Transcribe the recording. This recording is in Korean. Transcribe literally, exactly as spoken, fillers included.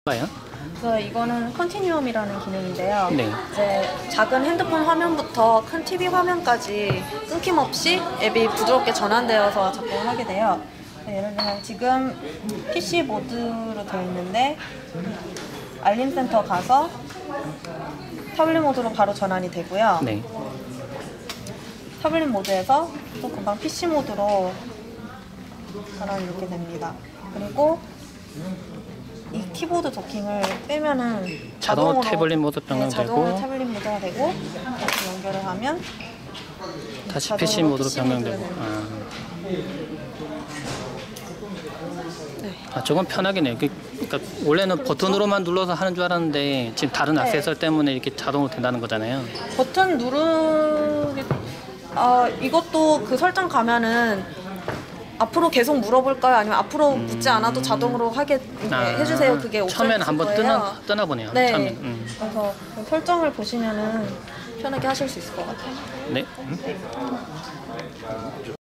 가요? 그래서 이거는 컨티뉴엄이라는 기능인데요. 네. 이제 작은 핸드폰 화면부터 큰 티비 화면까지 끊김없이 앱이 부드럽게 전환되어서 작동을 하게 돼요. 예를 들면 지금 피씨 모드로 되어 있는데 알림센터 가서 타블릿 모드로 바로 전환이 되고요. 네. 타블릿 모드에서 또 금방 피씨 모드로 전환이 이렇게 됩니다. 그리고 이 키보드 도킹을 빼면은 자동으로 자동으로 태블릿 모드 변경되고, 네, 자동으로 태블릿 모드가 되고 이렇게 연결을 하면 다시 피씨 모드로 변경되고. 아. 네. 아, 조금 편하겠네요. 그, 그러니까 원래는 버튼으로만 눌러서 하는 줄 알았는데 지금 다른 네. 액세서 때문에 이렇게 자동으로 된다는 거잖아요. 버튼 누르기 아 이것도 그 설정 가면은 앞으로 계속 물어볼까요? 아니면 앞으로 음... 묻지 않아도 자동으로 하게 이렇게 아, 해주세요. 그게 옵션 처음에는 한번 거예요. 뜨나, 뜨나 보네요. 네. 처음엔. 음. 그래서 그 설정을 보시면은 편하게 하실 수 있을 것 같아요. 네. 네.